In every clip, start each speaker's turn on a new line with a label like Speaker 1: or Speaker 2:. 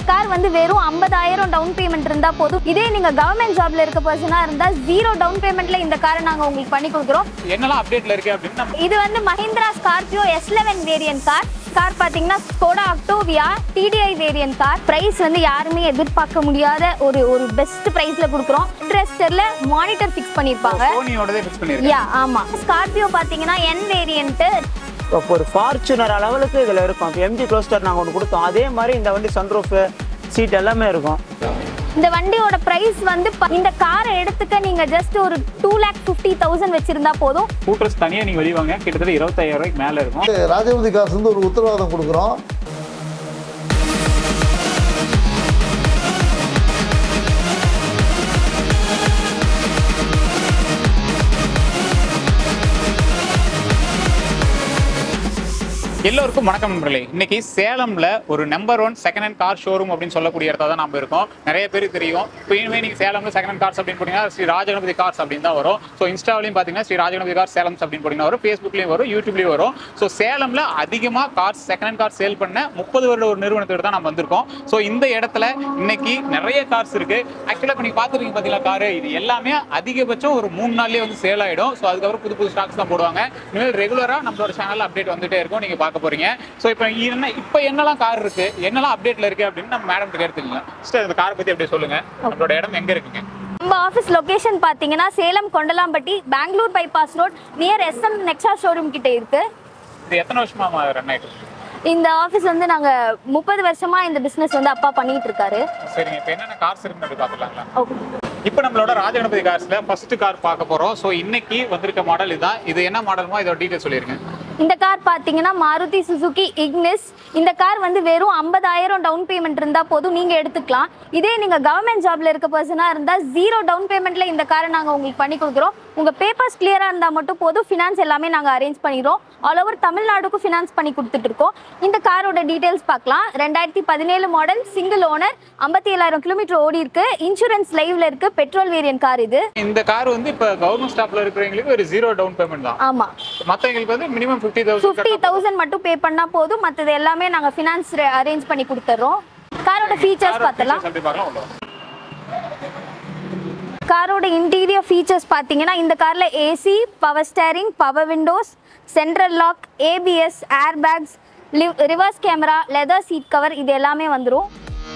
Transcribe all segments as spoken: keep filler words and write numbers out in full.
Speaker 1: Car வந்து வெறும் ஐம்பதாயிரம் டவுன் பேமெண்ட் இருந்தா போதும். இதே நீங்க கவர்மெண்ட் ஜாப்ல இருக்க பர்சனா இருந்தா ஜீரோ டவுன் பேமெண்ட்ல இந்த காரை நாங்க உங்களுக்கு பண்ணி கொடுக்குறோம்.
Speaker 2: என்னெல்லாம் அப்டேட்ல இருக்கு அப்படின்னா
Speaker 1: இது வந்து Mahindra Scorpio S eleven variant car. Car பாத்தீங்கன்னா Skoda Octavia TDI variant car. Price வந்து யாருமே எதிர்பார்க்க முடியாத ஒரு ஒரு பெஸ்ட் பிரைஸ்ல கொடுக்குறோம். இன்ட்ரெஸ்டர்ல மானிட்டர் ஃபிக்ஸ் பண்ணிருப்பாங்க.
Speaker 2: சோனியோடதே ஃபிக்ஸ் பண்ணிருக்காங்க.
Speaker 1: யா ஆமா. ஸ்கார்பியோ பாத்தீங்கன்னா என் வேரியன்ட்
Speaker 3: ஒரு ஃபார்ச்சுனர் லெவலுக்கு இதுல இருக்கும். எம்ஜி க்ளோஸ்டர் நாங்க ஒன்று கொடுத்தோம். அதே மாதிரி இந்த வண்டி சன்ரூஃப் சீட் எல்லாமே இருக்கும்.
Speaker 1: இந்த வண்டியோட பிரைஸ் வந்து இந்த காரை எடுத்துக்க நீங்க ஜஸ்ட் ஒரு டூ லேக் ஃபிஃப்டி தௌசண்ட் வச்சிருந்தா போதும்.
Speaker 2: ஸ்கூட்டர்ஸ் தனியா நீங்க வெளிவாங்க கிட்டத்தட்ட இருபத்தாயிரம் ரூபாய்க்கு மேல இருக்கும்.
Speaker 4: ராஜபதி காசு வந்து ஒரு உத்தரவாதம் கொடுக்குறோம்.
Speaker 2: எல்லோருக்கும் வணக்கம் நண்பர்களே. இன்னைக்கு சேலம்ல ஒரு number one second hand car showroom அப்படின்னு சொல்லக்கூடிய இடத்துல தான் நம்ம இருக்கோம். நிறைய பேருக்கு தெரியும். இப்போ இனிமே நீங்க சேலம்ல செகண்ட் ஹேண்ட் கார்ஸ் அப்படின்னு போனீங்கன்னா ஸ்ரீ ராஜகணபதி கார்ஸ் அப்படின்னு தான் வரும். ஸோ இன்ஸ்டாவிலையும் பார்த்தீங்கன்னா ஸ்ரீ ராஜகணபதி கார் சேலம் அப்படின்னு போனீங்கன்னா வரும். ஃபேஸ்புக்லையும் வரும், யூடியூப்லையும் வரும். ஸோ சேலம்ல அதிகமாக cars second hand car sale பண்ண முப்பது வருட ஒரு நிறுவனத்தோட தான் நம்ம வந்திருக்கோம். ஸோ இந்த இடத்துல இன்னைக்கு நிறைய கார்ஸ் இருக்கு. ஆக்சுவலாக இப்போ நீங்க பார்த்துருக்கீங்க பார்த்தீங்களா காரு, இது எல்லாமே அதிகபட்சம் ஒரு மூணு நாள்லேயே வந்து சேல் ஆகிடும். ஸோ அதுக்கப்புறம் புது புது ஸ்டாக்ஸ் தான் போடுவாங்க. இனிமேல் ரெகுலராக நம்மளோட சேனல் அப்டேட் வந்துட்டே இருக்கும், நீங்க பார்க்க போறீங்க. ஸோ இப்போ என்ன இப்போ என்னெல்லாம் கார் இருக்கு, என்னெல்லாம் அப்டேட்ல இருக்கு அப்படின்னு நம்ம மேடம் கிட்ட எடுத்துக்கலாம். சார் இந்த காரை பத்தி அப்படியே சொல்லுங்க. நம்மளோட இடம் எங்க இருக்குங்க?
Speaker 1: நம்ம ஆஃபீஸ் லொகேஷன் பார்த்தீங்கன்னா Salem Kondalampatti Bangalore bypass road near SM Nexa showroom கிட்ட இருக்கு.
Speaker 2: இது எத்தனை வருஷமா ரன் ஆயிட்டு இருக்கு?
Speaker 1: இந்த ஆஃபீஸ் வந்து நாங்க முப்பது வருஷமா இந்த பிசினஸ் வந்து அப்பா பண்ணிட்டு இருக்காரு.
Speaker 2: சரிங்க. இப்போ என்னென்ன கார்ஸ் இருக்குன்னு அப்படி பார்த்துக்கலாங்களா?
Speaker 1: ஓகே.
Speaker 2: இப்போ நம்மளோட ராஜகணபதி கார்ஸ்ல ஃபர்ஸ்ட் கார் பார்க்க போறோம். ஸோ இன்னைக்கு வந்திருக்க மாடல் இதுதான். இது என்ன மாடலுமோ இதோட டீடைல் சொல்லிருங்க.
Speaker 1: இந்த கார் பார்த்தீங்கன்னா மாருதி சுசுகி இக்னிஸ். இந்த கார் வந்து வெறும் ஐம்பதாயிரம் டவுன் பேமெண்ட் இருந்தா போதும் நீங்க எடுத்துக்கலாம். இதே நீங்க கவர்மெண்ட் ஜாப்ல இருக்க பர்சனா இருந்தா ஜீரோ டவுன் பேமெண்ட்ல இந்த காரை நாங்க உங்களுக்கு பண்ணி கொடுக்குறோம். உங்க பேப்பர்ஸ் கிளியரா இருந்தா மட்டும் போதும். ஃபினான்ஸ் எல்லாமே நாங்க அரேஞ்ச் பண்ணிடுறோம். ஆல் ஓவர் தமிழ்நாடுக்கும் ஃபினான்ஸ் பண்ணி கொடுத்துட்டு இருக்கோம். இந்த காரோட டீடைல்ஸ் பார்க்கலாம். ரெண்டாயிரத்தி பதினேழு மாடல், சிங்கிள் ஓனர், ஐம்பத்தி ஏழாயிரம் கிலோமீட்டர் ஓடி இருக்கு. இன்சூரன்ஸ் லைவ்ல இருக்கு. பெட்ரோல் வேரியன்ட் கார் இது.
Speaker 2: இந்த கார் வந்து இப்போ கவர்மெண்ட் ஸ்டாப்ல இருக்கிறவங்களுக்கு ஒரு ஜீரோ டவுன் பேமெண்ட் தான்.
Speaker 1: ஆமா.
Speaker 2: மற்றவங்களுக்கு வந்து மினிமம் ஃபிஃப்டி
Speaker 1: தௌசண்ட் மட்டும் பே பண்ணா போதும். மற்றது எல்லாமே நாங்க ஃபினான்ஸ் அரேஞ்ச் பண்ணி கொடுத்துறோம். காரோட ஃபீச்சர்ஸ் பார்த்தலாம். காரோட இன்டீரியர் ஃபீச்சர்ஸ் பார்த்தீங்கன்னா இந்த கார்ல AC, power steering, power windows, central lock, ABS, air bags, reverse camera, leather seat cover இது எல்லாமே வந்துடும்.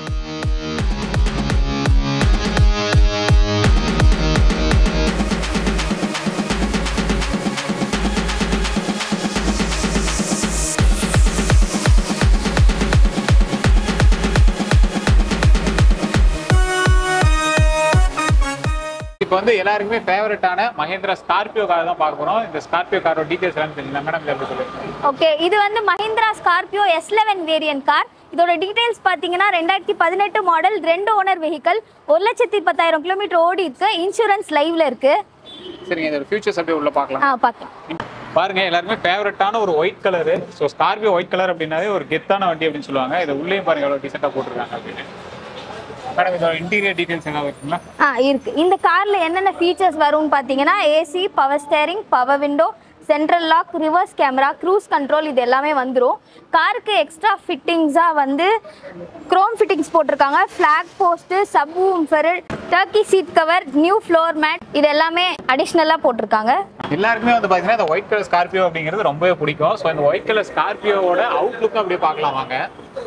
Speaker 2: இப்போ வந்து எல்லாருக்குமே ஃபேவரட்டான மஹிந்திரா ஸ்கார்பியோ கார் தான் பார்க்க போறோம். இந்த ஸ்கார்பியோ காரோட டீடைல்ஸ் எல்லாம் தெரியுங்களா மேடம்? எப்படி சொல்லுங்க.
Speaker 1: ஓகே. இது வந்து Mahindra Scorpio S eleven variant car. இதோட டீடைல்ஸ் பார்த்தீங்கன்னா ரெண்டாயிரத்தி பதினெட்டு மாடல், ரெண்டு ஓனர் வெஹிக்கல், ஒரு லட்சத்தி பத்தாயிரம் கிலோமீட்டர் ஓடி இருக்கு. இன்சூரன்ஸ் லைவ்ல இருக்கு.
Speaker 2: சரிங்க. இதோட ஃபியூச்சர்ஸ் அப்படியே உள்ள பார்க்கலாம்.
Speaker 1: ஆ பார்க்கலாம்.
Speaker 2: பாருங்க, எல்லாருமே ஃபேவரட்டான ஒரு white colour. So Scorpio white colour அப்படின்னாவே ஒரு கெத்தான வண்டி அப்படின்னு சொல்லுவாங்க. இதை உள்ளேயும் பாருங்க எவ்வளோ டீசெண்டாக போட்டிருக்காங்க அப்படின்னு. மேடம் இதோட இன்டீரியர் டீடைல்ஸ் ஏதாவது இருக்குங்களா?
Speaker 1: ஆ இருக்கு. இந்த கார்ல என்னென்ன ஃபீச்சர்ஸ் வரும்னு பார்த்தீங்கன்னா AC, power steering, power window, central lock, reverse camera, cruise control இது எல்லாமே வந்துடும். காருக்கு எக்ஸ்ட்ரா ஃபிட்டிங்ஸாக வந்து குரோம் ஃபிட்டிங்ஸ் போட்டிருக்காங்க. Flag post, subwoofer, turkey seat cover, new floor mat இது எல்லாமே அடிஷ்னலாக போட்டிருக்காங்க.
Speaker 2: எல்லாருக்குமே வந்து பார்த்தீங்கன்னா இந்த ஒயிட் கலர் ஸ்கார்பியோ அப்படிங்கிறது ரொம்பவே பிடிக்கும். ஸோ இந்த ஒயிட் கலர் ஸ்கார்பியோவோட அவுட்லுக்கும் அப்படியே பார்க்கலாம் வாங்க.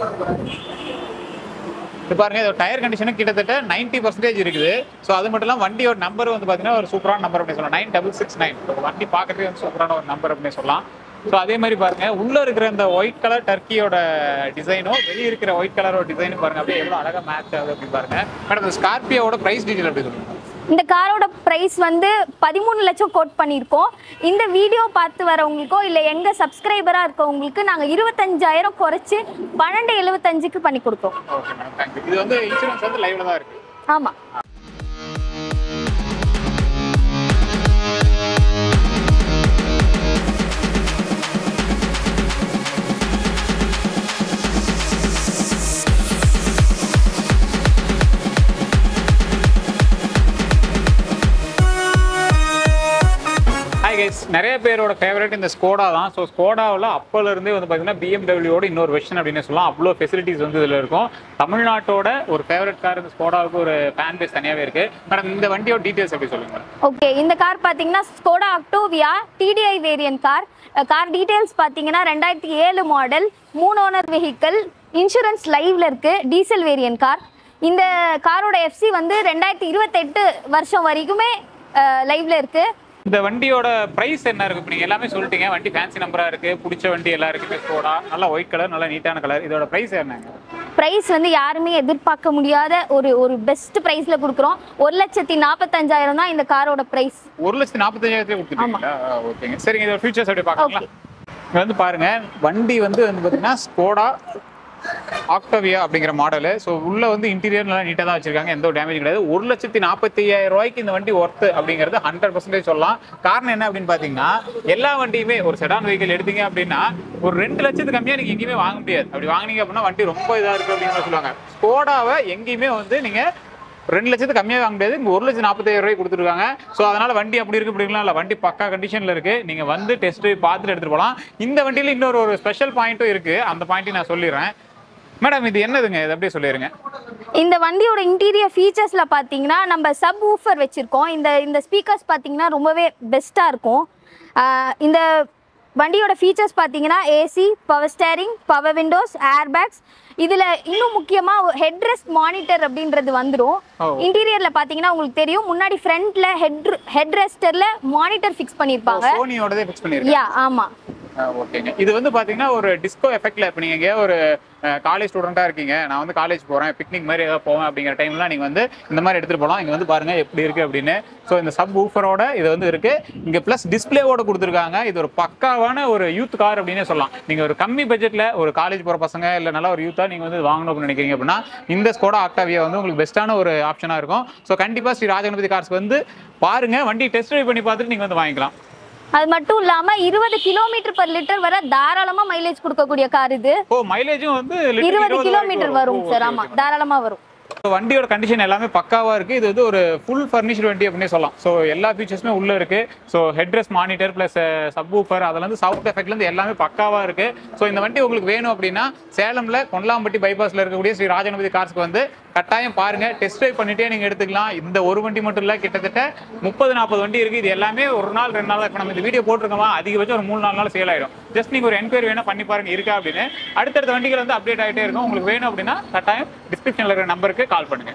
Speaker 2: பாருங்க, இதோட டயர் கண்டிஷனும் கிட்டத்தட்ட நைன்டி பர்சன்டேஜ் இருக்குது. ஸோ அது மட்டும் இல்லாமல் வண்டியோட நம்பர் வந்து பார்த்தீங்கன்னா ஒரு சூப்பரான நம்பர் அப்படின்னு சொல்லலாம். நைன் டபுள் சிக்ஸ் நைன் வண்டி பார்க்கறதுக்கு வந்து சூப்பரான ஒரு நம்பர் அப்படின்னு சொல்லலாம். ஸோ அதே மாதிரி பாருங்க, உள்ள இருக்கிற இந்த ஒயிட் கலர் டர்க்கியோட டிசைனும் வெளியே இருக்கிற ஒயிட் கலரோட டிசைனும் பாருங்க அப்படியே எவ்வளோ அழகாக மேட்ச் ஆகுது அப்படின்னு பாருங்க. மேடம் இந்த ஸ்கார்பியோட பிரைஸ் டீடைல் அப்படி சொல்லுங்க.
Speaker 1: இந்த காரோட பிரைஸ் வந்து பதிமூணு லட்சம் கோட் பண்ணியிருக்கோம். இந்த வீடியோ பார்த்து வரவங்களுக்கோ இல்லை எங்கள் சப்ஸ்கிரைபராக இருக்கவங்களுக்கு நாங்கள் இருபத்தஞ்சாயிரம் குறைச்சி பன்னெண்டு எழுபத்தஞ்சுக்கு பண்ணி கொடுத்தோம்.
Speaker 2: Okay madam, thank you. இது வந்து இன்சூரன்ஸ் வந்து லைவ்ல தான் இருக்கு.
Speaker 1: ஆமாம்.
Speaker 2: எஸ், நிறைய பேரோட ஃபேவரட் இந்த ஸ்கோடா தான். ஸோ ஸ்கோடாவில் அப்போலேருந்தே வந்து பார்த்தீங்கன்னா பிஎம்டபிள்யூட இன்னொரு வெர்ஷன் அப்படின்னு சொல்லலாம். அவ்வளோ ஃபெசிலிட்டிஸ் வந்து இதில் இருக்கும். தமிழ்நாட்டோட ஒரு ஃபேவரட் கார் இந்த ஸ்கோடாவுக்கு ஒரு ஃபேன் பேஸ் தனியாகவே இருக்குது. மேடம் இந்த வண்டியோட டீட்டெயில்ஸ் எப்படி சொல்லுங்கள்?
Speaker 1: ஓகே, இந்த கார் பார்த்தீங்கன்னா Skoda Octavia TDI variant car. Car details பார்த்தீங்கன்னா ரெண்டாயிரத்தி ஏழு மாடல், மூணு ஓனர் வெஹிக்கிள், இன்சூரன்ஸ் லைவ்ல இருக்கு, டீசல் வேரியன்ட் கார். இந்த காரோட எஃப்சி வந்து ரெண்டாயிரத்தி இருபத்தெட்டு வருஷம் வரைக்குமே லைவ்ல இருக்கு.
Speaker 2: இந்த வண்டியோட பிரைஸ் என்ன இருக்கு? இப்போ நீங்க எல்லாமே சொல்லிட்டீங்க, வண்டி ஃபேன்சி நம்பரா இருக்கு, பிடிச்ச வண்டி எல்லாம் இருக்கு, ஸ்கோடா நல்லா ஒயிட் கலர், நல்லா நீட்டான கலர். இதோட பிரைஸ் என்னங்க?
Speaker 1: பிரைஸ் வந்து யாருமே எதிர்பார்க்க முடியாத ஒரு ஒரு பெஸ்ட் பிரைஸ்ல கொடுக்குறோம். ஒரு லட்சத்தி நாற்பத்தஞ்சாயிரம் தான் இந்த காரோட பிரைஸ்.
Speaker 2: ஒரு லட்சத்தி நாற்பத்தஞ்சாயிரத்துல கொடுத்துருக்கீங்களா? ஓகேங்க, சரிங்க. இதோட ஃபியூச்சர்ஸ் எப்படி பார்க்கலாம்? இங்க வந்து பாருங்க, வண்டி வந்து வந்து பாத்தீங்கன்னா ஸ்கோடா ஆக்டோவியா அப்படிங்கிற மாடலு. ஸோ உள்ள வந்து இன்டீரியர் நல்லா நீட்டாக தான் வச்சிருக்காங்க, எந்த ஒரு டேமேஜ் கிடையாது. ஒரு லட்சத்தி நாற்பத்தி ஐயாயிரம் ரூபாய்க்கு இந்த வண்டி ஒர்த்து அப்படிங்கிறது ஹண்ட்ரட் பர்சன்டேஜ் சொல்லலாம். காரணம் என்ன அப்படின்னு பார்த்தீங்கன்னா, எல்லா வண்டியுமே ஒரு செடான் வெஹிக்கிள் எடுத்தீங்க அப்படின்னா ஒரு ரெண்டு லட்சத்துக்கு கம்மியாக நீங்கள் எங்கேயுமே வாங்க முடியாது. அப்படி வாங்கினீங்க அப்படின்னா வண்டி ரொம்ப இதாக இருக்குது அப்படின்னு சொல்லுவாங்க. ஸ்கோடாவை எங்கேயுமே வந்து நீங்கள் ரெண்டு லட்சத்துக்கு கம்மியாக வாங்க முடியாது. இங்கே ஒரு லட்சம் நாற்பத்தாயிரம் ரூபாய் கொடுத்துருக்காங்க. ஸோ அதனால வண்டி அப்படி இருக்கு இப்படி இருக்கலாம் இல்லை, வண்டி பக்கா கண்டிஷனில் இருக்கு. நீங்கள் வந்து டெஸ்ட் பார்த்துட்டு எடுத்துகிட்டு போகலாம். இந்த வண்டியில் இன்னொரு ஒரு ஸ்பெஷல் பாயிண்ட்டும் இருக்கு, அந்த பாயிண்ட்டையும் நான் சொல்லிடுறேன். மேடம் இது என்னதுங்க? இது அப்படியே சொல்லிடுங்க.
Speaker 1: இந்த வண்டியோட இன்டீரியர் ஃபீச்சர்ஸ்ல பாத்தீங்கன்னா நம்ம சப் ஊஃபர் வச்சிருக்கோம். இந்த இந்த ஸ்பீக்கர்ஸ் பாத்தீங்கன்னா ரொம்பவே பெஸ்டா இருக்கும். இந்த வண்டியோட ஃபீச்சர்ஸ் பாத்தீங்கன்னா AC, power steering, power windows, airbags. இதுல இன்னும் முக்கியமா ஹெட் ரெஸ்ட் மானிட்டர் அப்படின்றது வந்துடும். இன்டீரியர்ல பாத்தீங்கன்னா உங்களுக்கு தெரியும், முன்னாடி ஃப்ரண்ட்ல ஹெட் ஹெட் ரெஸ்டர்ல மானிட்டர் ஃபிக்ஸ் பண்ணிருப்பாங்க.
Speaker 2: சோனியோடதே ஃபிக்ஸ் பண்ணிருக்காங்க.
Speaker 1: யா, ஆமா.
Speaker 2: ஓகேங்க. இது வந்து பாத்தீங்கன்னா ஒரு டிஸ்கோ எஃபெக்ட்ல, இப்போ நீங்க எங்கேயோ ஒரு காலேஜ் ஸ்டூடெண்டா இருக்கீங்க, நான் வந்து காலேஜ் போறேன், பிக்னிக் மாதிரி ஏதாவது போவேன் அப்படிங்கிற டைம்லாம் நீங்க வந்து இந்த மாதிரி எடுத்துட்டு போகலாம். இங்க வந்து பாருங்க எப்படி இருக்கு அப்படின்னு. ஸோ இந்த சப் ஊஃபரோட இது வந்து இருக்கு. இங்க பிளஸ் டிஸ்பிளேவோட கொடுத்துருக்காங்க. இது ஒரு பக்காவான ஒரு யூத் கார் அப்படின்னு சொல்லலாம். நீங்க ஒரு கம்மி பட்ஜெட்ல ஒரு காலேஜ் போற பசங்க இல்ல நல்ல ஒரு யூத்தா நீங்க வந்து வாங்கணும் அப்படின்னு நினைக்கிறீங்க அப்படின்னா இந்த ஸ்கோடா ஆக்டாவியா வந்து உங்களுக்கு பெஸ்ட்டான ஒரு ஆப்ஷனா இருக்கும். ஸோ கண்டிப்பா ஸ்ரீ ராஜகணபதி கார்ஸ் வந்து பாருங்க, வண்டி டெஸ்ட் ட்ரைவ் பண்ணி பார்த்துட்டு நீங்க வந்து வாங்கிக்கலாம்.
Speaker 1: அது மட்டும் இல்லாம இருபது கிலோமீட்டர் பர் லிட்டர் வரை தாராளமா மைலேஜ் கொடுக்கக்கூடிய கார் இது.
Speaker 2: ஓ, மைலேஜும் வந்து
Speaker 1: இருபது கிலோமீட்டர் வரும் சார். ஆமா, தாராளமா வரும்.
Speaker 2: வண்டியோட கண்டிஷன் எல்லாமே பக்காவா இருக்கு. இது வந்து ஒரு ஃபுல் ஃபர்னிஷ்டு வண்டி அப்படின்னு சொல்லலாம். ஸோ எல்லா ஃபீச்சர்ஸுமே உள்ள இருக்கு. So headrest monitor plus subwoofer, அதுல இருந்து சவுண்ட் எஃபெக்ட்ல இருந்து எல்லாமே பக்காவா இருக்கு. ஸோ இந்த வண்டி உங்களுக்கு வேணும் அப்படின்னா சேலம்ல கொல்லாம்பட்டி பைபாஸ்ல இருக்கக்கூடிய ஸ்ரீ ராஜகணபதி கார்ஸ்க்கு வந்து கட்டாயம் பாருங்க, டெஸ்ட் ட்ரைவ் பண்ணிட்டே நீங்க எடுத்துக்கலாம். இந்த ஒரு வண்டி மட்டும் இல்ல, கிட்டத்தட்ட முப்பது நாற்பது வண்டி இருக்கு. இது எல்லாமே ஒரு நாள் ரெண்டு நாள், இப்போ நம்ம இந்த வீடியோ போட்டிருக்கோமா, அதிகபட்சம் ஒரு மூணு நாலு நாள் சேல் ஆயிடும். ஜஸ்ட் நீங்க ஒரு என்கொயரி வேணா பண்ணி பாருங்க இருக்கா அப்படின்னு. அடுத்தடுத்த வண்டிகள் வந்து அப்டேட் ஆகிட்டே இருக்கும். உங்களுக்கு வேணும் அப்படின்னா கட்டாயம் டிஸ்கிரிப்ஷன்ல இருக்கிற நம்பருக்கு கால் பண்ணுங்க.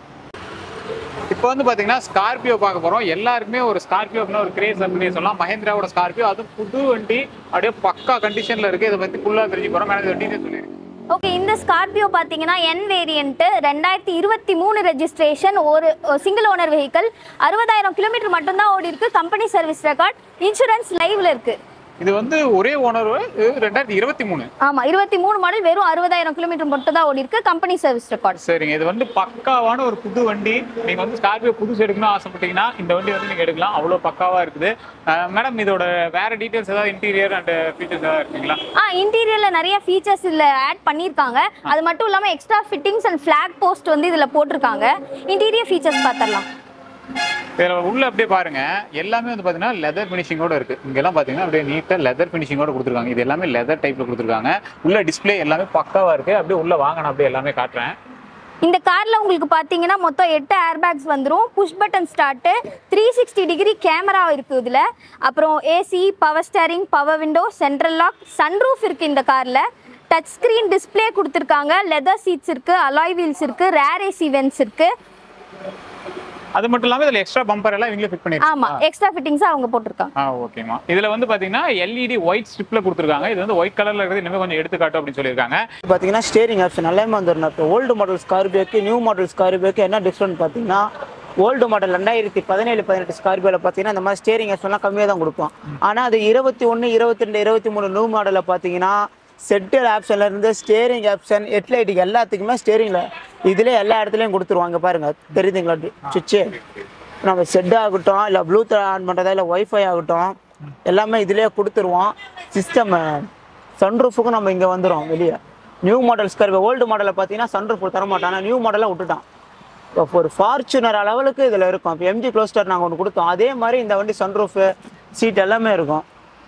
Speaker 2: இப்போ வந்து பாத்தீங்கன்னா ஸ்கார்பியோ பார்க்க போறோம். எல்லாருக்குமே ஒரு ஸ்கார்பியோ அப்படின்னா ஒரு கிரேஸ் அப்படின்னு சொல்லலாம். மஹேந்திராவோட ஸ்கார்பியோ, அது புது வண்டி, அப்படியே பக்கா கண்டிஷன்ல இருக்கு. இதை பத்தி ஃபுல்லா தெரிஞ்சு போறோம். மேடம் டீடைல் சொல்லிடுங்க.
Speaker 1: ஓகே, இந்த ஸ்கார்பியோ பார்த்தீங்கன்னா என் வேரியன்ட், ரெண்டாயிரத்தி இருபத்தி மூணு ரெஜிஸ்ட்ரேஷன், ஒரு சிங்கிள் ஓனர் வெஹிக்கிள், அறுபதாயிரம் கிலோமீட்டர் மட்டும்தான் ஓடி இருக்கு. கம்பெனி சர்வீஸ் ரெக்கார்ட், இன்சூரன்ஸ் லைவ்ல இருக்கு.
Speaker 2: இது வந்து ஒரே ஓனர், ரெண்டாயிரத்தி இருபத்தி மூணு.
Speaker 1: ஆமா, இருபத்தி மூணு மாடல், வெறும் அறுபதாயிரம் கிலோமீட்டர் மட்டும் தான் ஓடி இருக்கு. Company service record.
Speaker 2: சரிங்க. இது வந்து பக்காவான ஒரு புது வண்டி. நீங்க வந்து ஸ்கார்பியோ புதுசு எடுக்கணும்னு ஆசைப்பட்டீங்கன்னா இந்த வண்டி வந்து நீங்க எடுக்கலாம். அவ்வளவு பக்காவா இருக்குது. மேடம் இதோட வேற டீடைல்ஸ் ஏதாவது இன்டீரியர் அண்ட் ஃபீச்சர்ஸ் ஏதாவது இருக்குங்களா?
Speaker 1: ஆ, இன்டீரியர்ல நிறைய ஃபீச்சர்ஸ் இதுல ஆட் பண்ணிருக்காங்க. அது மட்டும் இல்லாம extra fittings and flag post வந்து இதுல போட்டிருக்காங்க. இன்டீரியர் ஃபீச்சர்ஸ் பார்த்தரலாம்.
Speaker 2: இதில் உள்ள அப்படியே பாருங்க, எல்லாமே வந்து பார்த்தீங்கன்னா லெதர் ஃபினிஷிங்கோட இருக்கு. இங்கெல்லாம் பார்த்தீங்கன்னா அப்படியே நீட்டாக லெதர் ஃபினிஷிங்கோட கொடுத்துருக்காங்க. இது எல்லாமே லெதர் டைப்ல கொடுத்துருக்காங்க. உள்ள டிஸ்பிளே எல்லாமே பக்காவா இருக்கு. அப்படியே உள்ள வாங்கணும், அப்படியே எல்லாமே காட்டுறேன்.
Speaker 1: இந்த கார்ல உங்களுக்கு பாத்தீங்கன்னா மொத்தம் எட்டு ஏர் பேக்ஸ் வந்துடும். Push button start, three sixty degree camera இருக்கு இதுல. அப்புறம் AC, power steering, power window, central lock, sunroof இருக்கு இந்த கார்ல. டச் ஸ்கிரீன் டிஸ்பிளே கொடுத்துருக்காங்க. லெதர் சீட்ஸ் இருக்கு, அலாய் வீல்ஸ் இருக்கு, ரேர் ஏசி வென்ட்ஸ் இருக்கு.
Speaker 2: அது மட்டும் இல்லாம இதுல எக்ஸ்ட்ரா பம்பர் எல்லாம் இவங்களே ஃபிட் பண்ணிருக்காங்க.
Speaker 1: ஆமா, எக்ஸ்ட்ரா ஃபிட்டிங்ஸ் அவங்க போட்டுருக்காங்க.
Speaker 2: ஆ, ஓகேமா. இதுல வந்து பாத்தீங்கன்னா எல்இடி ஒயிட் ஸ்ட்ரிப்ல கொடுத்துருக்காங்க. இது வந்து ஒயிட் கலர்ல இருக்குது. இன்னும் கொஞ்சம் எடுத்து காட்டும் அப்படின்னு சொல்லியிருக்காங்க.
Speaker 3: பாத்தீங்கன்னா ஸ்டேரிங் ஆப்ஷன் எல்லாமே வந்துடும். இப்போ ஓல்டு மாடல் ஸ்கார்பியோக்கு நியூ மாடல் ஸ்கார்பியோக்கு என்ன டிஃப்ரெண்ட் பார்த்தீங்கன்னா, ஓல்டு மாடல் ரெண்டாயிரத்தி பதினேழு பதினெட்டு ஸ்கார்பியோவில் பார்த்தீங்கன்னா இந்த மாதிரி ஸ்டேரிங் ஆப்ஷன்லாம் கம்மியாக தான் கொடுப்போம். ஆனால் அது இருபத்தி ஒன்று இருபத்தி ரெண்டு இருபத்தி மூணு நியூ மாடலில் பார்த்தீங்கன்னா செட்டர் ஆப்ஷன்ல இருந்து ஸ்டேரிங் ஆப்ஷன், ஹெட்லைட்டுக்கு எல்லாத்துக்குமே ஸ்டேரிங்ல இதுல எல்லா இடத்துலையும் கொடுத்துருவாங்க. பாருங்க, தெரியுதுங்களா சுவிட்சு? நம்ம செட் ஆகட்டும், இல்லை ப்ளூடூத் ஆன் பண்ணுறதா, இல்லை ஒய்ஃபை ஆகட்டும், எல்லாமே இதுலேயே கொடுத்துருவோம். சிஸ்டம் சன்ரூஃபுக்கும் நம்ம இங்கே வந்துடும் வெளியே. நியூ மாடல் ஸ்கார்பியோ ஓல்டு மாடலில் பார்த்தீங்கன்னா சன்ரூஃப் தரமாட்டான், ஆனால் நியூ மாடலாக விட்டுட்டான். இப்போ ஒரு ஃபார்ச்சுனர் லெவலுக்கு இதில் இருக்கும். இப்போ எம்ஜி க்ளோஸ்டர் நாங்கள் ஒன்று கொடுத்தோம். அதே மாதிரி இந்த வண்டி சன்ரூஃபு, சீட் எல்லாமே இருக்கும்.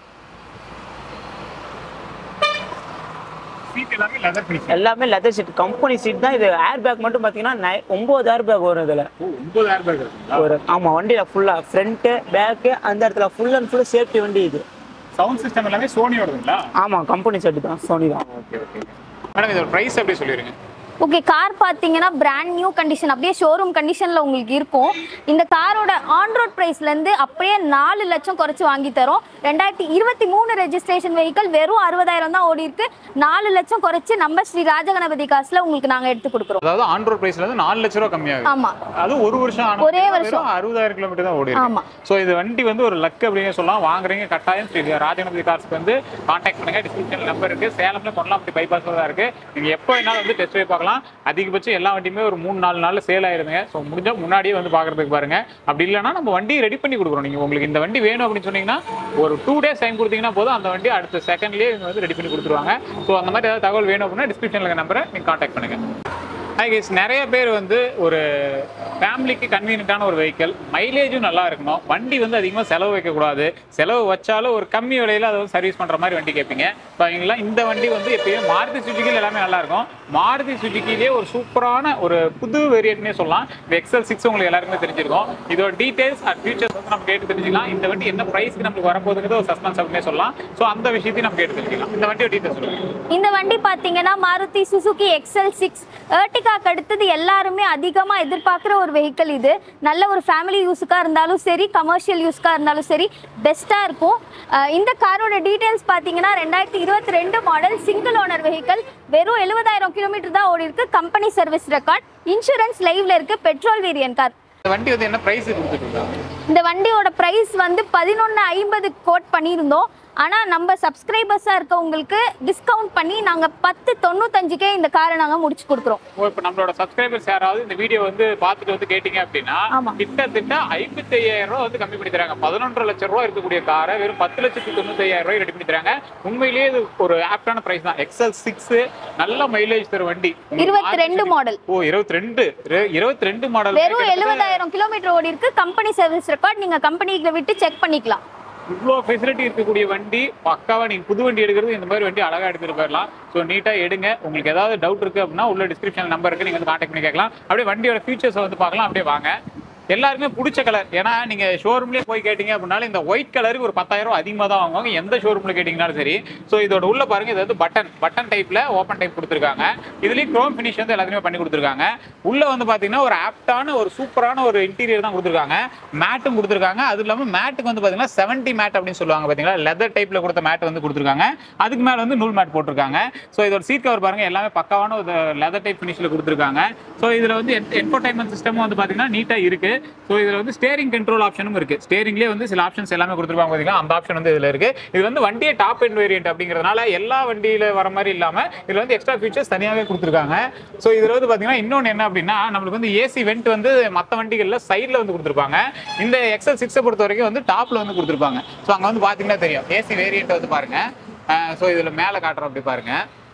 Speaker 2: சீட் எல்லாமே லெதர் ஃபினிஷ்,
Speaker 3: எல்லாமே லெதர் சீட், கம்பெனி சீட் தான். இது ஏர் பேக் மட்டும் பார்த்தீங்கன்னா ஒம்பது ஏர் பேக் வரும் இதில்.
Speaker 2: ஓ ஒன்பது ஏர் பேக் இருக்குங்களா?
Speaker 3: ஒரு ஆமாம், வண்டியில் ஃபுல்லாக ஃப்ரண்ட்டு பேக்கு அந்த இடத்துல ஃபுல் அண்ட் ஃபுல் சேஃப்டி வண்டி இது.
Speaker 2: சவுண்ட் சிஸ்டம் எல்லாமே சோனியோடதுங்களா?
Speaker 3: ஆமாம், கம்பெனி செட்டு தான், சோனி தான்.
Speaker 2: ஓகே ஓகே மேடம், இதோட ப்ரைஸ் எப்படி சொல்லிடுங்க?
Speaker 1: ஓகே, கார் பார்த்தீங்கன்னா பிராண்ட் நியூ கண்டிஷன், அப்படியே ஷோரூம் கண்டிஷனில் உங்களுக்கு இருக்கும். இந்த காரோட ஆன் ரோட் ப்ரைஸ்லேருந்து அப்படியே நாலு லட்சம் குறைச்சி வாங்கி தரோம். ரெண்டாயிரத்தி இருபத்தி மூணு ரெஜிஸ்ட்ரேஷன் வெஹிக்கிள் வெறும் அறுபதாயிரம் தான் ஓடி இருக்கு. நாலு லட்சம் குறைச்சி நம்ம ஸ்ரீ ராஜகணபதி காசுல உங்களுக்கு நாங்கள் எடுத்து கொடுக்குறோம்.
Speaker 2: அதாவது ஆன் ரோட் ப்ரைஸ்ல இருந்து நாலு லட்சம் ரூபா கம்மியாகும்.
Speaker 1: ஆமா,
Speaker 2: அது ஒரு வருஷம் ஆன
Speaker 1: ஒரே வருஷம்
Speaker 2: அறுபதாயிரம் கிலோமீட்டர் தான் ஓடி இருக்கு.
Speaker 1: ஆமா.
Speaker 2: ஸோ இது வண்டி வந்து ஒரு லக் அப்படின்னு சொல்லலாம். வாங்குறீங்க கட்டாயம் ஸ்ரீ ராஜகணபதி கார்ஸ்க்கு வந்து கான்டாக்ட் பண்ணுங்க. டிஸ்கிரிப்ஷன் நம்பர் இருக்கு. சேலம்ல கொல்லாம்பட்டி பைபாஸ்ல தான் இருக்கு. நீங்க எப்போ வேணாலும் வந்து டெஸ்ட் ட்ரைவ் பார்க்கலாம். அதிகபட்சம் எல்லா வண்டியுமே ஒரு மூணு நாலு நாள்ல சேல் ஆயிருதுங்க. ஸோ முடிஞ்ச முன்னாடியே வந்து பாக்குறதுக்கு பாருங்க. அப்படி இல்லைன்னா நம்ம வண்டி ரெடி பண்ணி கொடுக்குறோம். நீங்க உங்களுக்கு இந்த வண்டி வேணும் அப்படின்னு சொன்னீங்கன்னா ஒரு டூ டேஸ் டைம் கொடுத்தீங்கன்னா போதும், அந்த வண்டி அடுத்த செகண்ட்லேயே வந்து ரெடி பண்ணி கொடுத்துருவாங்க. ஸோ அந்த மாதிரி ஏதாவது தகவல் வேணும் அப்படின்னா டிஸ்கிரிப்ஷன்ல இருக்க நம்பரை நீங்கள் கான்டாக்ட் பண்ணுங்க. ஹாய் கைஸ், நிறைய பேர் வந்து ஒரு ஃபேமிலிக்கு கன்வீனியன்ட்டான ஒரு வெஹிக்கிள், மைலேஜும் நல்லா இருக்கணும், வண்டி வந்து அதிகமாக செலவு வைக்கக்கூடாது, செலவு வச்சாலும் ஒரு கம்மி விலையில் அதை வந்து சர்வீஸ் பண்ணுற மாதிரி வண்டி கேட்பீங்க. இப்போ அவங்களாம் இந்த வண்டி வந்து எப்பயும் மாருதி சுஜுக்கியில் எல்லாமே நல்லா இருக்கும். மாருதி சுஜுக்கிலேயே ஒரு சூப்பரான ஒரு புது வேரியன்ட்னே சொல்லலாம். இந்த எக்ஸல் சிக்ஸ் உங்களுக்கு எல்லாருக்குமே தெரிஞ்சிருக்கும். இதோட டீடைல்ஸ் அண்ட் ஃபியூச்சர்ஸ் வந்து நம்ம கேட்டு தெரிஞ்சுக்கலாம். இந்த வண்டி என்ன ப்ரைஸ்க்கு நமக்கு வரப்போகுதுங்கிறது ஒரு சஸ்பென்ஸ் அப்படின்னே சொல்லலாம். ஸோ அந்த விஷயத்தையும் நம்ம கேட்டு தெரிஞ்சுக்கலாம். இந்த வண்டியோட டீடைல்ஸ் சொல்லுங்கள்.
Speaker 1: இந்த வண்டி பார்த்தீங்கன்னா மாருதி சுசுகி எக்ஸல் சிக்ஸ் எர்டிகாக்கு அடுத்தது எல்லாருமே அதிகமாக எதிர்பார்க்குற ஒரு வெஹிக்கிள். இது நல்ல ஒரு ஃபேமிலி யூஸுக்காக இருந்தாலும் சரி, கமர்ஷியல் யூஸ்க்காக இருந்தாலும் சரி, பெஸ்ட்டாக இருக்கும். இந்த காரோட டீட்டெயில்ஸ் பார்த்தீங்கன்னா ரெண்டாயிரத்தி இருபத்தி ரெண்டு மாடல் சிங்கிள் ஓனர் வெஹிக்கிள், வெறும் எழுபதாயிரம் கிலோமீட்டர் தான் ஓடி இருக்கு. கம்பெனி சர்வீஸ் ரெக்கார்ட், இன்சூரன்ஸ் லைவ்ல இருக்கு, பெட்ரோல் வேரியன்ட் கார்.
Speaker 2: இந்த வண்டி வந்து என்ன பிரைஸ் கொடுத்துருக்காங்க?
Speaker 1: இந்த வண்டியோட பிரைஸ் வந்து பதினொன்று ஐம்பது கோட் பண்ணியிருந்தோம். ஆனால் நம்ம சப்ஸ்கிரைபர்ஸாக இருக்கவங்களுக்கு டிஸ்கவுண்ட் பண்ணி நாங்கள் பத்து தொண்ணூத்தஞ்சுக்கே இந்த காரை நாங்கள் முடிச்சு கொடுக்குறோம்.
Speaker 2: ஓ, இப்போ நம்மளோட சப்ஸ்கிரைபர்ஸ் யாராவது இந்த வீடியோ வந்து பார்த்துட்டு வந்து கேட்டீங்க அப்படின்னா கிட்டத்தட்ட ஐம்பத்தி ஐயாயிரம் ரூபா வந்து கம்மி பண்ணி தராங்க. பதினொன்றரை லட்சம் ரூபா இருக்கக்கூடிய காரை வெறும் பத்து லட்சத்தி தொண்ணூத்தி ஐயாயிரம் ரூபாய் ரெடி பண்ணி தராங்க. உண்மையிலேயே இது ஒரு ஆப்டான பிரைஸ் தான். எக்ஸல் சிக்ஸ் நல்ல மைலேஜ் தர வண்டி,
Speaker 1: இருபத்தி ரெண்டு மாடல்.
Speaker 2: ஓ இருபத்தி ரெண்டு இருபத்தி ரெண்டு மாடல்,
Speaker 1: வெறும் எழுபதாயிரம் கிலோமீட்டர் ஓடி இருக்கு. கம்பெனி சர்வீஸ் ரெக்கார்ட், நீங்க கம்பெனிக்கு விட்டு செக் பண்ணிக்கலாம்.
Speaker 2: இவ்வளோ ஃபெசிலிட்டி இருக்கக்கூடிய வண்டி பக்காவா. நீங்க புது வண்டி எடுக்கிறது இந்த மாதிரி வண்டி அழகா எடுத்துட்டு போயிடலாம். ஸோ நீட்டா எடுங்க. உங்களுக்கு ஏதாவது டவுட் இருக்கு அப்படின்னா உள்ள டிஸ்கிரிப்ஷன் நம்பர் இருக்கு, நீங்க வந்து கான்டாக்ட் பண்ணி கேட்கலாம். அப்படியே வண்டியோட ஃபீச்சர்ஸ் வந்து பார்க்கலாம். அப்படியே வாங்க. எல்லாருமே பிடிச்ச கலர், ஏன்னா நீங்க ஷோரூம்லேயே போய் கேட்டீங்க அப்படின்னாலும் இந்த ஒயிட் கலருக்கு ஒரு பத்தாயிரம் ரூபா அதிகமாக தான் வாங்குவாங்க, எந்த ஷோரூம்ல கேட்டீங்கன்னாலும் சரி. ஸோ இதோட உள்ள பாருங்க, இது வந்து பட்டன் பட்டன் டைப்ல ஓப்பன் டைப் கொடுத்துருக்காங்க. இதுலேயும் க்ரோம் ஃபினிஷ் வந்து எல்லாத்தையுமே பண்ணி கொடுத்துருக்காங்க. உள்ள வந்து பாத்தீங்கன்னா ஒரு ஆப்டான ஒரு சூப்பரான ஒரு இன்டீரியர் தான் கொடுத்துருக்காங்க. மேட்டும் கொடுத்துருக்காங்க. அது இல்லாமல் மேட்டுக்கு வந்து பாத்தீங்கன்னா செவன்டி மேட் அப்படின்னு சொல்லுவாங்க பாத்தீங்களா, லெதர் டைப்ல கொடுத்த மேட் வந்து கொடுத்துருக்காங்க. அதுக்கு மேல வந்து நூல் மேட் போட்டிருக்காங்க. ஸோ இதோட சீட் கவர் பாருங்க, எல்லாமே பக்காவான ஒரு லெதர் டைப் ஃபினிஷ்ல கொடுத்துருக்காங்க. ஸோ இதுல வந்து என்டர்டைன்மெண்ட் சிஸ்டமும் வந்து பாத்தீங்கன்னா நீட்டா இருக்கு. ஸோ இதுல வந்து ஸ்டேரிங் கண்ட்ரோல் ஆப்ஷனும் இருக்கு. ஸ்டேரிங்லேயே வந்து சில ஆப்ஷன்ஸ் எல்லாமே கொடுத்துருப்பாங்க பாத்தீங்கன்னா, அந்த ஆப்ஷன் வந்து இதுல இருக்கு. இது வந்து வண்டியே டாப் எண்ட் வேரியன்ட் அப்படிங்கிறதுனால எல்லா வண்டியில வர மாதிரி இல்லாம இதுல வந்து எக்ஸ்ட்ரா ஃபீச்சர்ஸ் தனியாவே கொடுத்துருக்காங்க. ஸோ இதுல வந்து பாத்தீங்கன்னா இன்னொன்று என்ன அப்படின்னா, நம்மளுக்கு வந்து ஏசி வெண்ட் வந்து மற்ற வண்டிகள்ல சைட்ல வந்து கொடுத்துருப்பாங்க. இந்த எக்ஸல் சிக்ஸை பொறுத்த வரைக்கும் வந்து டாப்ல வந்து கொடுத்துருப்பாங்க. ஸோ அங்க வந்து பாத்தீங்கன்னா தெரியும் ஏசி வேரியன்ட் வந்து பாருங்க. ஸோ இதுல மேல காட்டுறோம், அப்படி பாருங்க.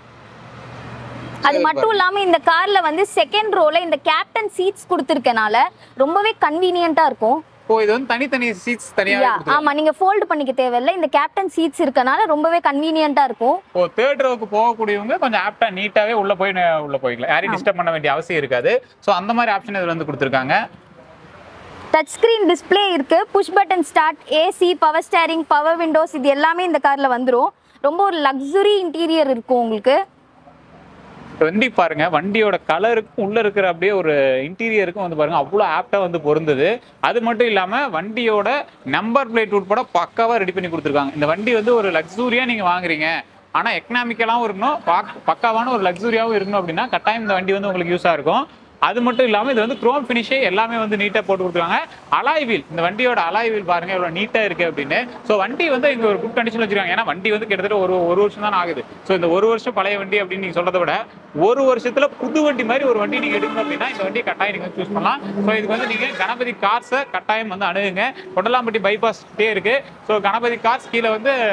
Speaker 1: அது மட்டும் இல்லாம இந்த கார்ல வந்து செகண்ட் ரோல இந்த கேப்டன் சீட்ஸ் கொடுத்திருக்கனால ரொம்பவே கன்வீனியன்ட்டா இருக்கும்.
Speaker 2: ஓ, இது வந்து தனித்தனி சீட்ஸ் தனியா இருக்கு.
Speaker 1: ஆமா, நீங்க ஃபோல்ட் பண்ணிக்க தேவையில்லை. இந்த கேப்டன் சீட்ஸ் இருக்கனால ரொம்பவே கன்வீனியன்ட்டா இருக்கும்.
Speaker 2: ஓ, தேர்ட் ரோவுக்கு போகக்கூடியவங்க கொஞ்சம் ஆப்டா நீட்டாவே உள்ள போய் உள்ள போய்க்கலாம். யாரையும் டிஸ்டர்ப் பண்ண வேண்டிய அவசியம் இருக்காது. ஸோ அந்த மாதிரி ஆப்ஷன் இதுல வந்து கொடுத்துருக்காங்க.
Speaker 1: டச் ஸ்கிரீன் டிஸ்பிளே இருக்கு, push button start, AC, power steering, power windows, இது எல்லாமே இந்த கார்ல வந்துரும். ரொம்ப ஒரு லக்ஸுரி இன்டீரியர் இருக்கும் உங்களுக்கு.
Speaker 2: வண்டி பாருங்க, வண்டியோட கலருக்கும் உள்ள இருக்கிற அப்படியே ஒரு இன்டீரியருக்கும் வந்து பாருங்க அவ்வளோ ஆப்டா வந்து பொருந்தது. அது மட்டும் இல்லாம வண்டியோட நம்பர் பிளேட் உட்பட பக்காவா ரெடி பண்ணி கொடுத்துருக்காங்க. இந்த வண்டி வந்து ஒரு லக்ஸூரியா நீங்க வாங்குறீங்க, ஆனா எக்கனாமிக்கலாவும் இருக்கணும், பக்காவான ஒரு லக்ஸூரியாவும் இருக்கணும் அப்படின்னா கட்டாயம் இந்த வண்டி வந்து உங்களுக்கு யூஸா இருக்கும். அது மட்டும் இல்லாமல் இது வந்து குரோம் ஃபினிஷே எல்லாமே வந்து நீட்டாக போட்டு கொடுத்துருக்காங்க. அலாய் வீல், இந்த வண்டியோட அலாய் வீல் பாருங்க எவ்வளோ நீட்டாக இருக்கு அப்படின்னு. ஸோ வண்டி வந்து இங்கே ஒரு குட் கண்டிஷன் வச்சிருக்காங்க. ஏன்னா வண்டி வந்து கிட்டத்தட்ட ஒரு ஒரு வருஷம் தான் ஆகுது. ஸோ இந்த ஒரு வருஷம் பழைய வண்டி அப்படின்னு நீங்கள் சொல்றதை விட ஒரு வருஷத்துல புது வண்டி மாதிரி ஒரு வண்டி நீங்கள் எடுக்கணும் அப்படின்னா இந்த வண்டியை கட்டாயம் நீங்கள் சூஸ் பண்ணலாம். ஸோ இதுக்கு வந்து நீங்கள் கணபதி கார்ஸை கட்டாயம் வந்து அணுகுங்க. கொண்டலாம்பட்டி பைபாஸ்டே இருக்கு. ஸோ கணபதி கார்ஸ் கீழே வந்து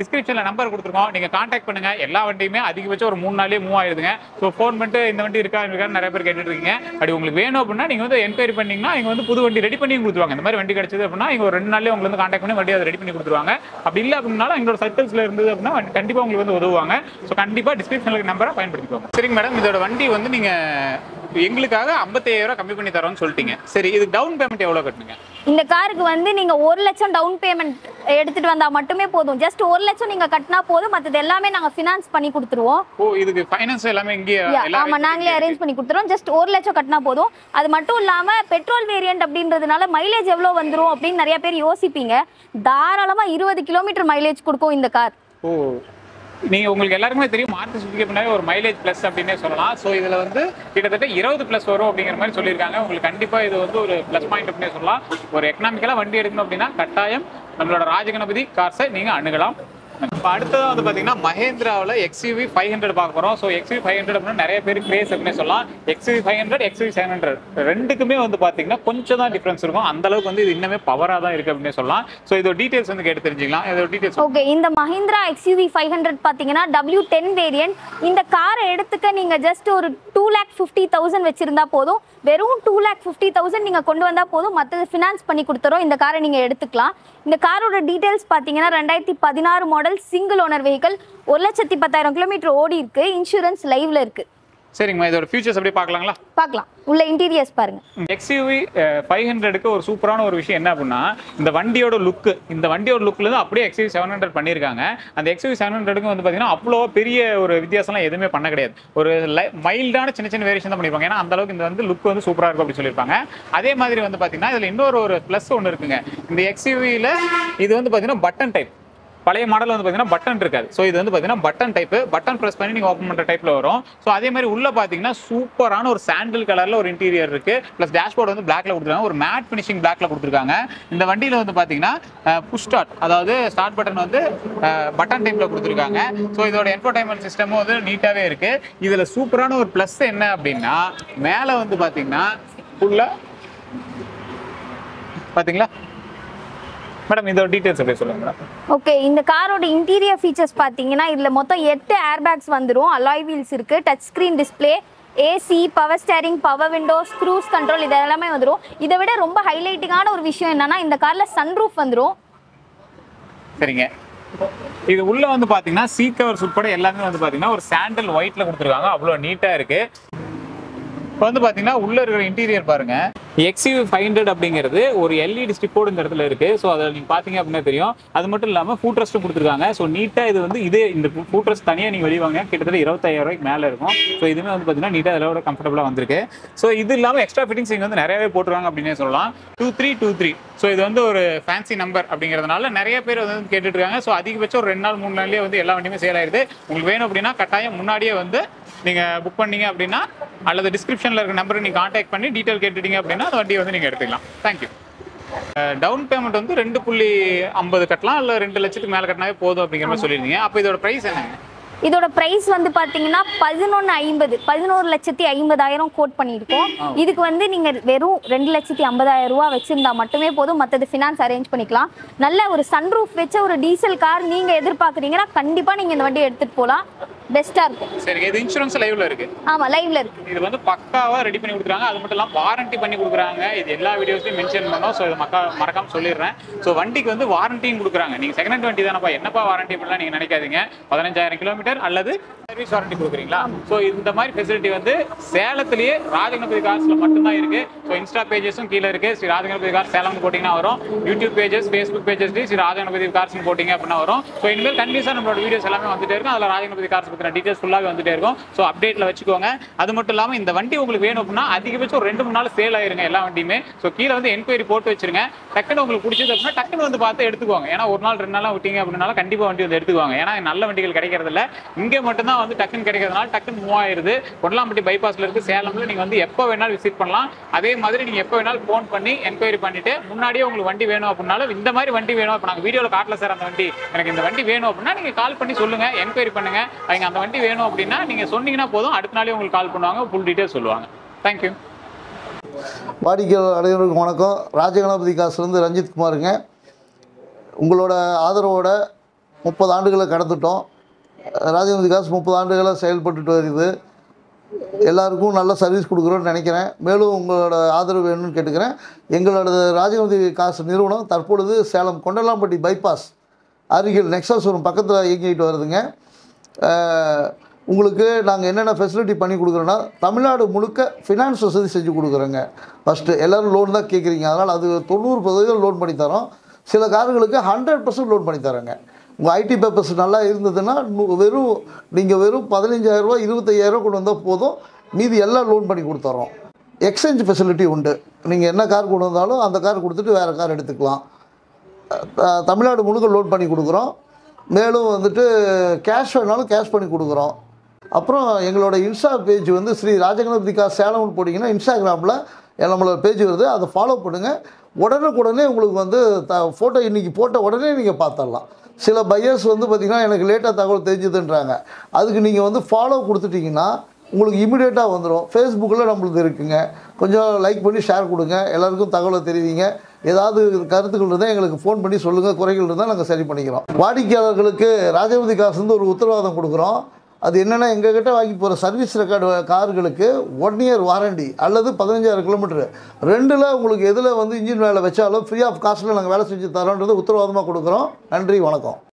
Speaker 2: டிஸ்கிரிப்ஷனில் நம்பர் கொடுத்துருக்கோம், நீங்கள் கான்டாக்ட் பண்ணுங்கள். எல்லா வண்டியுமே அதிகபட்சம் ஒரு மூணு நாளே மூவ் ஆயிடுதுங்க. ஸோ ஃபோன் பண்ணிட்டு இந்த வண்டி இருக்கா இருக்கான்னு நிறைய பேர் கேட்டுட்டு இருக்கீங்க. அப்படி உங்களுக்கு வேணும் அப்படின்னா நீங்கள் வந்து என்கொயரி பண்ணிங்கன்னா இங்கே வந்து புது வண்டி ரெடி பண்ணி கொடுத்துருவாங்க. இந்த மாதிரி வண்டி கிடைச்சது அப்படின்னா இங்கே ஒரு ரெண்டு நாள்லேயே உங்களுக்கு வந்து கான்டாக்ட் பண்ணி வண்டி அதை ரெடி பண்ணி கொடுத்துருவாங்க. அப்படி இல்லை அப்படின்னாலும் எங்களோட சர்க்கிள்ஸில் இருந்தது அப்படின்னா கண்டிப்பாக உங்களுக்கு வந்து உதவுவாங்க. ஸோ கண்டிப்பாக டிஸ்கிரிப்ஷனில் நம்பரை பயன்படுத்திக்கோங்க. சரிங்க மேடம், இதோட வண்டி வந்து நீங்கள் எங்களுக்காக ஐம்பத்தாயிரம் ரூபாய் கம்மி பண்ணி தரோம்னு சொல்லிட்டீங்க. சரி, இதுக்கு டவுன் பேமெண்ட் எவ்வளோ கட்டுங்க?
Speaker 1: இந்த காருக்கு வந்து நீங்க ஒரு லட்சம் டவுன் பேமெண்ட் எடுத்துட்டு வந்தா மட்டுமே போதும். ஜஸ்ட் ஒரு லட்சம் நீங்க கட்டினா போதும். மற்றது எல்லாமே நாங்க ஃபினான்ஸ் பண்ணி கொடுத்துருவோம்.
Speaker 2: ஓ, இதுக்கு ஃபைனான்ஸ் எல்லாமே இங்கே?
Speaker 1: ஆமா, நாங்களே அரேஞ்ச் பண்ணி கொடுத்துருவோம். ஜஸ்ட் ஒரு லட்சம் கட்டினா போதும். அது மட்டும் இல்லாம பெட்ரோல் வேரியன்ட் அப்படின்றதுனால மைலேஜ் எவ்வளவு வந்துரும் அப்படின்னு நிறைய பேர் யோசிப்பீங்க. தாராளமா இருபது கிலோமீட்டர் மைலேஜ் கொடுக்கும் இந்த கார்.
Speaker 2: ஓ, நீங்க உங்களுக்கு எல்லாருக்குமே தெரியும் மாருதி சுசுகி அப்படின்னாலே ஒரு மைலேஜ் பிளஸ் அப்படின்னே சொல்லலாம். ஸோ இதுல வந்து கிட்டத்தட்ட இருபது பிளஸ் வரும் அப்படிங்கிற மாதிரி சொல்லியிருக்காங்க. உங்களுக்கு கண்டிப்பா இது வந்து ஒரு பிளஸ் பாயிண்ட் அப்படின்னே சொல்லலாம். ஒரு எக்கனாமிக்கலா வண்டி எடுக்கணும் அப்படின்னா கட்டாயம் நம்மளோட ராஜகணபதி கார்ஸை நீங்க அணுகலாம். இப்போ அடுத்தது வந்து பார்த்தீங்கன்னா மஹேந்திராவில் எக்ஸ்யூவி ஃபைவ் ஹண்ட்ரட் பார்க்க போகிறோம். ஸோ எக்ஸ்யூவி ஃபைவ் ஹண்ட்ரட் அப்படின்னா நிறைய பேர் கிரேஸ் அப்படின்னு சொல்லலாம். XUV five hundred XUV seven hundred ரெண்டுக்குமே வந்து பார்த்தீங்கன்னா கொஞ்சம் தான் டிஃப்ரென்ஸ் இருக்கும். அந்த அளவுக்கு வந்து இது இன்னமே பவராக தான் இருக்குது அப்படின்னு சொல்லலாம். ஸோ இதோட டீட்டெயில்ஸ் வந்து கேட்டு தெரிஞ்சுக்கலாம். இதோட டீட்டெயில்ஸ்
Speaker 1: ஓகே. இந்த மஹிந்திரா எக்ஸ்யூவி ஃபைவ் ஹண்ட்ரட் பார்த்தீங்கன்னா டபிள்யூ டென் வேரியன்ட். இந்த காரை எடுத்துக்க நீங்கள் ஜஸ்ட் ஒரு டூ லேக் ஃபிஃப்டி தௌசண்ட் வச்சிருந்தா போதும். வெறும் டூ லேக் ஃபிஃப்டி தௌசண்ட் நீங்கள் கொண்டு வந்தால் போதும். மற்றது ஃபினான்ஸ் பண்ணி கொடுத்துறோம். இந்த காரை நீங்கள் எடுத்துக்கலாம். இந்த காரோட டீட்டெயில்ஸ் பார்த்தீங்கன்னா ரெண்டாயிரத்தி பதினாறு மாடல் சிங்கிள் ஓனர் வெஹிக்கல். ஒரு லட்சத்தி பத்தாயிரம் கிலோமீட்டர் ஓடி இருக்கு. இன்சூரன்ஸ் லைவ்ல இருக்கு.
Speaker 2: சரிங்கம்மா, இதோட ஃபியூச்சர்ஸ் அப்படியே பார்க்கலாங்களா?
Speaker 1: பார்க்கலாம். உள்ள இன்டீரியர்ஸ் பாருங்க.
Speaker 2: எக்ஸ்யூவி ஃபைவ் ஹண்ட்ரடுக்கு ஒரு சூப்பரான ஒரு விஷயம் என்ன அப்படின்னா இந்த வண்டியோட லுக்கு. இந்த வண்டியோட லுக்கில் இருந்து அப்படியே எக்ஸ்யூவி செவன் ஹண்ட்ரட் பண்ணியிருக்காங்க. அந்த எக்ஸ்யூவி செவன் ஹண்ட்ரடுக்கு வந்து பார்த்தீங்கன்னா அவ்வளோ பெரிய ஒரு வித்தியாசம்லாம் எதுவுமே பண்ண கிடையாது. ஒரு மைல்டான சின்ன சின்ன வேரியேஷன் தான் பண்ணியிருப்பாங்க. ஏன்னா அந்த அளவுக்கு இந்த வந்து லுக் வந்து சூப்பராக இருக்கும் அப்படின்னு சொல்லியிருப்பாங்க. அதே மாதிரி வந்து பார்த்தீங்கன்னா இதில் இன்னொரு ஒரு ப்ளஸ் ஒன்று இருக்குங்க. இந்த எக்ஸ்யூவியில் இது வந்து பார்த்தீங்கன்னா பட்டன் டைப். பழைய மாடல் வந்து பார்த்தீங்கன்னா பட்டன் இருக்காது. ஸோ இது வந்து பார்த்தீங்கன்னா பட்டன் டைப்பு. பட்டன் ப்ரெஸ் பண்ணி நீங்கள் ஓப்பன் பண்ணுற டைப்பில் வரும். ஸோ அதே மாதிரி உள்ளே பார்த்தீங்கன்னா சூப்பரான ஒரு சாண்டில் கலரில் ஒரு இன்டீரியர் இருக்குது. ப்ளஸ் டேஷ்போர்டு வந்து பிளாக்ல கொடுத்துருக்காங்க. ஒரு மேட் ஃபினிஷிங் பிளாக்ல கொடுத்துருக்காங்க. இந்த வண்டியில் வந்து பார்த்தீங்கன்னா புஷ் ஸ்டார்ட், அதாவது ஸ்டார்ட் பட்டன் வந்து பட்டன் டைப்பில் கொடுத்துருக்காங்க. ஸோ இதோட என்டர்டைன்மெண்ட் சிஸ்டமும் வந்து நீட்டாகவே இருக்குது. இதில் சூப்பரான ஒரு ப்ளஸ் என்ன அப்படின்னா மேலே வந்து பார்த்தீங்கன்னா ஃபுல்லாக பார்த்தீங்களா மேடம், இதோட டீடைல்ஸ் அப்படியே சொல்லுங்க மேடம்.
Speaker 1: ஓகே. இந்த காரோட இன்டீரியர் ஃபீச்சர்ஸ் பார்த்தீங்கன்னா இதில் மொத்தம் எட்டு ஏர் பேக்ஸ் வந்துடும். அலாய் வீல்ஸ் இருக்கு. Touch screen display, AC, power steering, power windows, cruise control இது எல்லாமே வந்துடும். இதை விட ரொம்ப ஹைலைட்டிங்கான ஒரு விஷயம் என்னன்னா இந்த கார்ல சன்ரூஃப் வந்துடும்.
Speaker 2: சரிங்க. இது உள்ள வந்து பாத்தீங்கன்னா சீட் கவர்ஸ் உட்பட எல்லாமே வந்து பாத்தீங்கன்னா ஒரு சாண்டல் ஒயிட்ல கொடுத்துருக்காங்க. அவ்வளோ நீட்டா இருக்கு. இப்போ வந்து பாத்தீங்கன்னா உள்ள இருக்கிற இன்டீரியர் பாருங்க. எக்ஸ்யூவி ஃபைவ் ஹண்ட்ரட் அப்படிங்கிறது ஒரு எல்இடி ஸ்டிப்போடு இந்த இடத்துல இருக்கு. ஸோ அதை நீங்கள் பார்த்தீங்க அப்படின்னா தெரியும். அது மட்டும் இல்லாமல் ஃபுட் ரெஸ்ட்டும் கொடுத்துருக்காங்க. ஸோ நீட்டாக இது வந்து இதே இந்த ஃபுட் ரெஸ்ட் தனியாக நீங்கள் வெளியே வாங்க கிட்டத்தட்ட இருபத்தாயிரம் ரூபாய்க்கு மேலே இருக்கும். ஸோ இதுவுமே வந்து பார்த்தீங்கன்னா நீட்டாக அதோட கம்ஃபர்டபுளாக வந்திருக்கு. ஸோ இது இல்லாமல் எக்ஸ்ட்ரா ஃபிட்டிங்ஸ் இங்கே வந்து நிறையவே போட்டுருவாங்க அப்படின்னே சொல்லலாம். Two three two three so இது வந்து ஒரு ஃபேன்சி நம்பர் அப்படிங்கிறதுனால நிறைய பேர் வந்து கேட்டுட்டு இருக்காங்க. ஸோ அதிகபட்சம் ஒரு ரெண்டு நாள் மூணு நாள்லேயே வந்து எல்லா வண்டியுமே சேல் ஆயிடுது. உங்களுக்கு வேணும் அப்படின்னா கட்டாயம் முன்னாடியே வந்து நீங்கள் புக் பண்ணீங்க அப்படின்னா அல்லது டிஸ்கிரிப்ஷனில் இருக்க நம்பரை நீங்கள் கான்டாக்ட் பண்ணி டீட்டெயில் கேட்டுட்டீங்க அப்படின்னா அந்த வண்டியை வந்து நீங்கள் எடுத்துக்கலாம். தேங்க்யூ. டவுன் பேமெண்ட் வந்து ரெண்டு புள்ளி ஐம்பது கட்டலாம், இல்லை ரெண்டு லட்சத்துக்கு மேலே கட்டினாவே போதும் அப்படிங்கிற மாதிரி சொல்லியிருந்தீங்க. அப்போ இதோட ப்ரைஸ் என்னங்க?
Speaker 1: இதோட பிரைஸ் வந்து பாத்தீங்கன்னா பதினொன்னு ஐம்பது பதினோரு லட்சத்தி ஐம்பதாயிரம் கோட் பண்ணியிருக்கோம். இதுக்கு வந்து நீங்க வெறும் ரெண்டு லட்சத்தி ஐம்பதாயிரம் ரூபா வச்சிருந்தா மட்டுமே போதும். மற்றது ஃபினான்ஸ் அரேஞ்ச் பண்ணிக்கலாம். நல்ல ஒரு சன்ரூஃப் வச்ச ஒரு டீசல் கார் நீங்க எதிர்பார்க்குறீங்கன்னா கண்டிப்பா நீங்க இந்த வண்டியை எடுத்துட்டு போகலாம். பெஸ்டா இருக்கும்.
Speaker 2: சரி, இது இன்சூரன்ஸ் லைவ்ல இருக்கு.
Speaker 1: ஆமா, லைவ்ல இருக்கு.
Speaker 2: இது வந்து பக்காவா ரெடி பண்ணி கொடுக்குறாங்க. அது மட்டும் இல்லாம வாரண்டி பண்ணி கொடுக்குறாங்க. இது எல்லா வீடியோஸ்லயும் மென்ஷன் பண்ணோம். ஸோ இது மக்கா மறக்காம சொல்லிடுறேன். ஸோ வண்டிக்கு வந்து வாரண்டியும் கொடுக்குறாங்க. நீங்க செகண்ட் ஹேண்ட் வண்டி தானப்பா என்னப்பா வாரண்டி பண்ணலாம் நீங்க நினைக்காதீங்க. பதினஞ்சாயிரம் கிலோமீட்டர் அல்லது சர்வீஸ் வாரண்டி கொடுக்குறீங்களா? ஸோ இந்த மாதிரி ஃபெசிலிட்டி வந்து சேலத்திலேயே ராஜகணபதி கார்ஸ்ல மட்டும்தான் இருக்கு. ஸோ இன்ஸ்டா பேஜஸும் கீழே இருக்கு. ஸ்ரீ ராஜகணபதி கார்ஸ் சேலம் போட்டிங்கன்னா வரும். YouTube pages, Facebook pages Shri Rajaganapathi cars போட்டிங்க அப்படின்னா வரும். ஸோ இனிமேல் கண்டிப்பாக நம்மளோட வீடியோஸ் எல்லாமே வந்துட்டே இருக்கும். அதில் ராஜகணபதி கார்ஸ் பற்றின டீட்டெயில்ஸ் ஃபுல்லாக வந்துட்டே இருக்கும். ஸோ அப்டேட்ல வச்சுக்கோங்க. அது மட்டும் இல்லாமல் இந்த வண்டி உங்களுக்கு வேணும் அப்படின்னா அதிகபட்சம் ஒரு ரெண்டு மூணு நாள் சேல் ஆயிருங்க எல்லா வண்டியுமே. ஸோ கீழே வந்து என்கொயரி போட்டு வச்சிருங்க. டக்குன்னு உங்களுக்கு பிடிச்சது அப்படின்னா டக்குன்னு வந்து பார்த்து எடுத்துக்குவாங்க. ஏன்னா ஒரு நாள் ரெண்டு நாளாக விட்டீங்க அப்படின்னால கண்டிப்பாக வண்டி வந்து எடுத்துக்குவாங்க. ஏன்னா நல்ல வண்டிகள் கிடைக்கிறது இல்லை. இங்கே மட்டும்தான் வந்து டக்குன்னு கிடைக்கிறதுனால டக்குன்னு மூவ் ஆயிருது. கொடலாம்பட்டி பைபாஸ்ல இருக்கு சேலம்ல. நீங்க வந்து எப்போ வேணாலும் விசிட் பண்ணலாம். அதே மாதிரி நீங்க எப்போ வேணாலும் ஃபோன் பண்ணி என்கொயரி பண்ணிட்டு முன்னாடியே உங்களுக்கு வண்டி வேணும் அப்படின்னாலும் இந்த மாதிரி வண்டி வேணும். இப்போ நாங்கள் வீடியோவில் காட்டல சார் அந்த வண்டி எனக்கு இந்த வண்டி வேணும் அப்படின்னா நீங்க கால் பண்ணி சொல்லுங்க, என்கொயரி பண்ணுங்க. அவங்க அந்த வண்டி வேணும் அப்படின்னா நீங்க சொன்னீங்கன்னா போதும், அடுத்த நாளே உங்களுக்கு கால் பண்ணுவாங்க, ஃபுல் டீடைல்ஸ் சொல்லுவாங்க. தேங்க்யூ.
Speaker 4: வாடிக்கையாளர் அனைவருக்கும் வணக்கம். ராஜகணபதி காசுலேருந்து ரஞ்சித் குமாருங்க. உங்களோட ஆதரவோட முப்பது ஆண்டுகளை கடந்துட்டோம். ராஜகணபதி கார்ஸ் முப்பது ஆண்டுகளாக செயல்பட்டுட்டு வருது. எல்லாருக்கும் நல்ல சர்வீஸ் கொடுக்குறோன்னு நினைக்கிறேன். மேலும் உங்களோட ஆதரவு வேணும்னு கேட்டுக்கிறேன். எங்களோட ராஜகணபதி கார்ஸ் நிறுவனம் தற்பொழுது சேலம் கொண்டலாம்பட்டி பைபாஸ் அருகில் நெக்ஸஸ் ஒரு பக்கத்தில் இயங்கிட்டு வருதுங்க. உங்களுக்கு நாங்கள் என்னென்ன ஃபெசிலிட்டி பண்ணி கொடுக்குறோன்னா, தமிழ்நாடு முழுக்க ஃபினான்ஸ் வசதி செஞ்சு கொடுக்குறோங்க. ஃபஸ்ட்டு எல்லோரும் லோன் தான் கேட்குறீங்க, அதனால் அது தொண்ணூறு சதவீதம் லோன் பண்ணி தரோம். சில கார்களுக்கு ஹண்ட்ரட் பர்சன்ட் லோன் பண்ணி தரோங்க. உங்கள் ஐடி பேப்பர்ஸ் நல்லா இருந்ததுன்னா வெறும் நீங்கள் வெறும் பதினஞ்சாயிரரூவா இருபத்தையாயிரரூவா கொண்டு வந்தால் போதும், மீதி எல்லாம் லோன் பண்ணி கொடுத்துட்றோம். எக்ஸ்சேஞ்ச் ஃபெசிலிட்டி உண்டு. நீங்கள் என்ன கார் கொண்டு வந்தாலும் அந்த கார் கொடுத்துட்டு வேறு கார் எடுத்துக்கலாம். தமிழ்நாடு முழுக்க லோன் பண்ணி கொடுக்குறோம். மேலும் வந்துட்டு கேஷ் வேணாலும் கேஷ் பண்ணி கொடுக்குறோம். அப்புறம் எங்களோட இன்ஸ்டா பேஜ் வந்து ஸ்ரீ ராஜகணபதி கார் சேலம்னு போட்டிங்கன்னா இன்ஸ்டாகிராமில் நம்மளோட பேஜ் வருது, அதை ஃபாலோ பண்ணுங்கள். உடனுக்குடனே உங்களுக்கு வந்து த ஃபோட்டோ இன்றைக்கி போட்ட உடனே நீங்கள் பார்த்துடலாம். சில பையர்ஸ் வந்து பார்த்திங்கன்னா எனக்கு லேட்டாக தகவல் தெரிஞ்சுதுன்றாங்க. அதுக்கு நீங்கள் வந்து ஃபாலோ கொடுத்துட்டிங்கன்னா உங்களுக்கு இமிடியேட்டாக வந்துடும். ஃபேஸ்புக்கில் நம்மளுக்கு இருக்குங்க, கொஞ்சம் லைக் பண்ணி ஷேர் கொடுங்க, எல்லாருக்கும் தகவலை தெரிவிங்க. ஏதாவது கருத்துக்கள் இருந்தால் எங்களுக்கு ஃபோன் பண்ணி சொல்லுங்கள், குறைகள் இருந்தால் நாங்கள் சரி பண்ணிக்கிறோம். வாடிக்கையாளர்களுக்கு ராஜகணபதி கார்ஸ் வந்து ஒரு உத்தரவாதம் கொடுக்குறோம். அது என்னென்னா, எங்ககிட்ட வாங்கி போகிற சர்வீஸ் ரெக்கார்டு கார்களுக்கு ஒன் இயர் வாரண்டி அல்லது பதினஞ்சாயிரம் கிலோமீட்டரு ரெண்டில் உங்களுக்கு எதில் வந்து இன்ஜின் வேலை வச்சாலும் ஃப்ரீ ஆஃப் காஸ்ட்டில் நாங்கள் வேலை செஞ்சு தரோன்றது உத்தரவாதமாக கொடுக்குறோம். நன்றி, வணக்கம்.